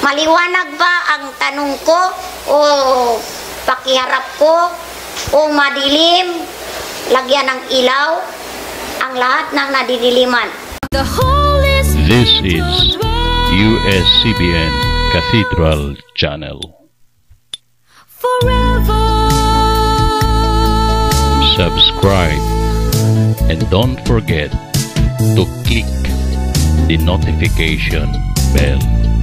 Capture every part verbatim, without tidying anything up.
Maliwanag ba ang tanong ko o pakiharap ko o madilim, lagyan ng ilaw ang lahat ng nadidiliman? This is U S C B N Cathedral Channel. Forever. Subscribe and don't forget to click the notification bell.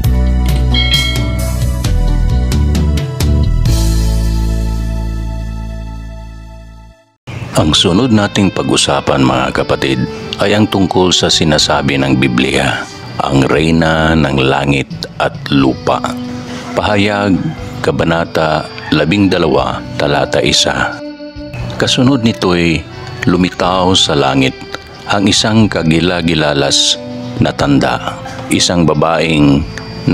Ang sunod nating pag-usapan, mga kapatid, ay ang tungkol sa sinasabi ng Biblia, ang Reyna ng Langit at Lupa. Pahayag, Kabanata labing dalawa, talata isa. Kasunod nito'y lumitaw sa langit ang isang kagilagilalas na tanda, isang babaeng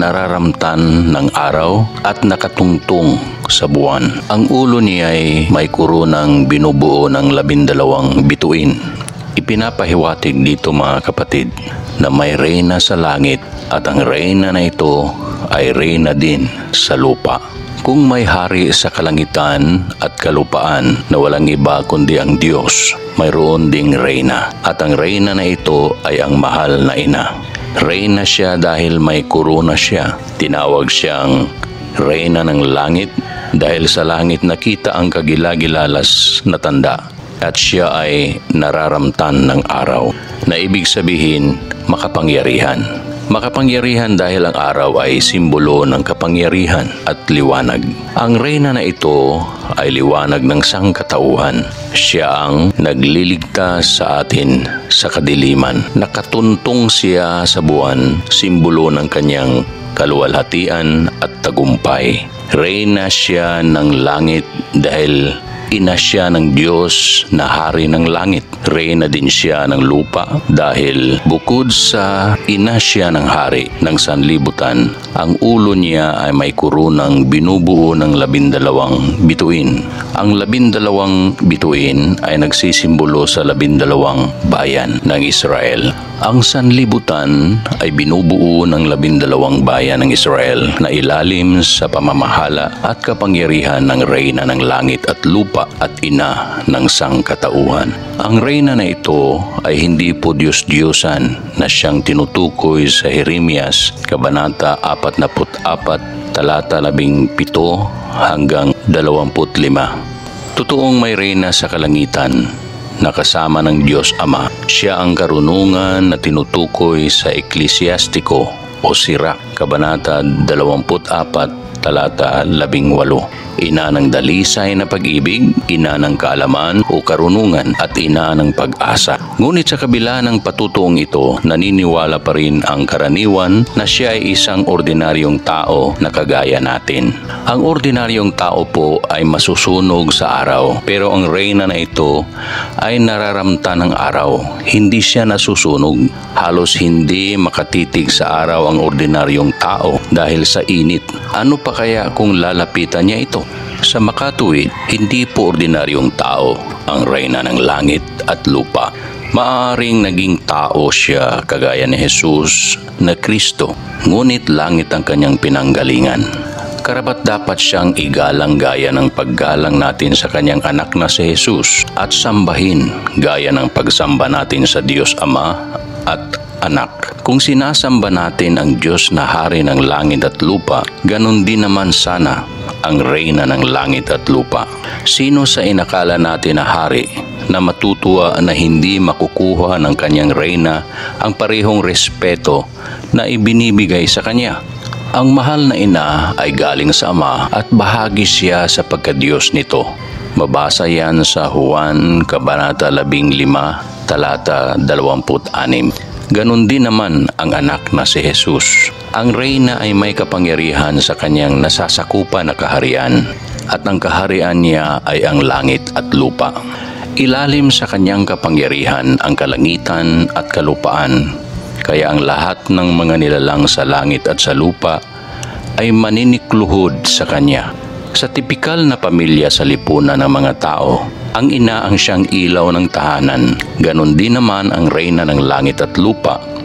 nararamtan ng araw at nakatungtong sa buwan. Ang ulo niya ay may koronang binubuo ng labindalawang bituin. Ipinapahiwatig dito, mga kapatid, na may reyna sa langit at ang reyna na ito ay reyna din sa lupa. Kung may hari sa kalangitan at kalupaan na walang iba kundi ang Diyos, mayroon ding reyna. At ang reyna na ito ay ang mahal na ina. Reyna siya dahil may korona siya. Tinawag siyang Reyna ng Langit dahil sa langit nakita ang kagilagilalas na tanda at siya ay nararamtan ng araw, na ibig sabihin makapangyarihan. Makapangyarihan dahil ang araw ay simbolo ng kapangyarihan at liwanag. Ang reyna na ito ay liwanag ng sangkatauhan. Siya ang nagliligtas sa atin sa kadiliman. Nakatuntong siya sa buwan, simbolo ng kanyang kaluwalhatian at tagumpay. Reyna siya ng langit dahil ina siya ng Diyos na hari ng langit. Reyna din siya ng lupa dahil bukod sa ina siya ng hari ng sanlibutan, ang ulo niya ay may koronang binubuo ng labindalawang bituin. Ang labindalawang bituin ay nagsisimbolo sa labindalawang bayan ng Israel. Ang sanlibutan ay binubuo ng labindalawang bayan ng Israel na ilalim sa pamamahala at kapangyarihan ng Reyna ng Langit at Lupa at ina ng sangkatauhan. Ang reyna na ito ay hindi po Diyos-Diyosan na siyang tinutukoy sa Jeremias, Kabanata apat na apat, talata labing pito hanggang dalawamput lima. Totoong may reyna sa kalangitan na kasama ng Diyos Ama. Siya ang karunungan na tinutukoy sa Eklesiastiko o Sirach, Kabanata dalawamput apat, talata labing walo. Ina ng dalisay na pag-ibig, ina ng kaalaman o karunungan, at ina ng pag-asa. Ngunit sa kabila ng patutuong ito, naniniwala pa rin ang karaniwan na siya ay isang ordinaryong tao na kagaya natin. Ang ordinaryong tao po ay masusunog sa araw, pero ang reyna na ito ay nararamtan ng araw. Hindi siya nasusunog. Halos hindi makatitig sa araw ang ordinaryong tao dahil sa init. Ano pa kaya kung lalapitan niya ito? Sa makatuwid, hindi po ordinaryong tao ang reyna ng langit at lupa. Maaring naging tao siya kagaya ni Jesus na Kristo, ngunit langit ang kanyang pinanggalingan. Karapat dapat siyang igalang gaya ng paggalang natin sa kanyang anak na si Jesus at sambahin gaya ng pagsamba natin sa Diyos Ama at Anak. Kung sinasamba natin ang Diyos na hari ng langit at lupa, ganun din naman sana ang reyna ng langit at lupa. Sino sa inakala natin na hari na matutuwa na hindi makukuha ng kanyang reyna ang parehong respeto na ibinibigay sa kanya? Ang mahal na ina ay galing sa Ama at bahagi siya sa pagkadiyos nito. Mabasa yan sa Juan, Kabanata labing lima, talata dalawamput anim. Ganon din naman ang anak na si Jesus. Ang reyna ay may kapangyarihan sa kanyang nasasakupan na kaharian, at ang kaharian niya ay ang langit at lupa. Ilalim sa kanyang kapangyarihan ang kalangitan at kalupaan, kaya ang lahat ng mga nilalang sa langit at sa lupa ay maninikluhod sa kanya. Sa tipikal na pamilya sa lipunan ng mga tao, ang ina ang siyang ilaw ng tahanan. Ganon din naman ang reyna ng langit at lupa.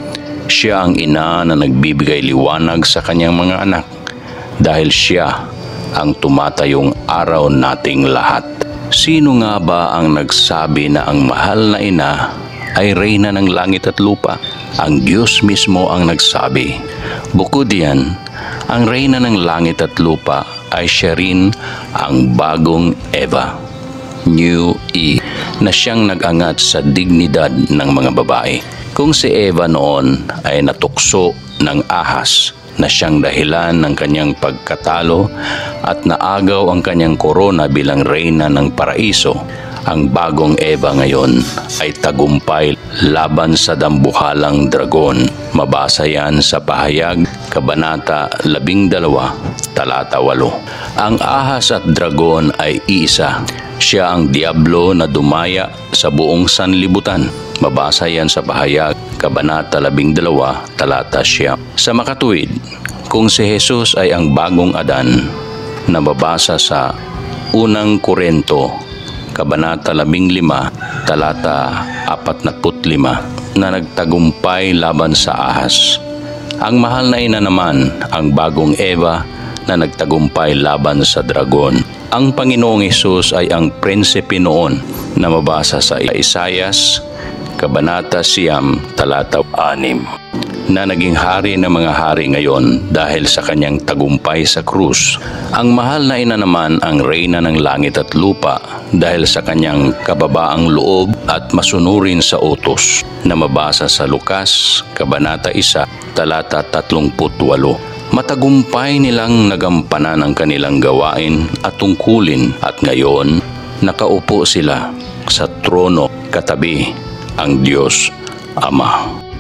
Siya ang ina na nagbibigay liwanag sa kanyang mga anak dahil siya ang tumatayong araw nating lahat. Sino nga ba ang nagsabi na ang mahal na ina ay reyna ng langit at lupa? Ang Diyos mismo ang nagsabi. Bukod diyan, ang reyna ng langit at lupa ay siya rin ang bagong Eva, New Eve, na siyang nag-angat sa dignidad ng mga babae. Kung si Eva noon ay natukso ng ahas na siyang dahilan ng kanyang pagkatalo at naagaw ang kanyang korona bilang reyna ng paraiso, ang bagong Eva ngayon ay tagumpay laban sa dambuhalang dragon. Mabasa yan sa Pahayag, Kabanata labing dalawa, talata walo. Ang ahas at dragon ay isa. Siya ang diablo na dumaya sa buong sanlibutan. Mabasa yan sa Pahayag, Kabanata labing dalawa, talata siyam. Sa makatuwid, kung si Jesus ay ang bagong Adan, na mabasa sa Unang Korento, Kabanata labing lima, talata apat na lima, na nagtagumpay laban sa ahas. Ang mahal na ina naman ang bagong Eva na nagtagumpay laban sa dragon. Ang Panginoong Hesus ay ang prinsipe noon na mabasa sa Isaias, Kabanata siyam, talata anim, na naging hari ng mga hari ngayon dahil sa kanyang tagumpay sa krus. Ang mahal na ina naman ang reyna ng langit at lupa dahil sa kanyang kababaang loob at masunurin sa utos, na mabasa sa Lukas, Kabanata one, talata tatlumpu't walo. Matagumpay nilang nagampanan ang kanilang gawain at tungkulin at ngayon nakaupo sila sa trono katabi ang Diyos Ama.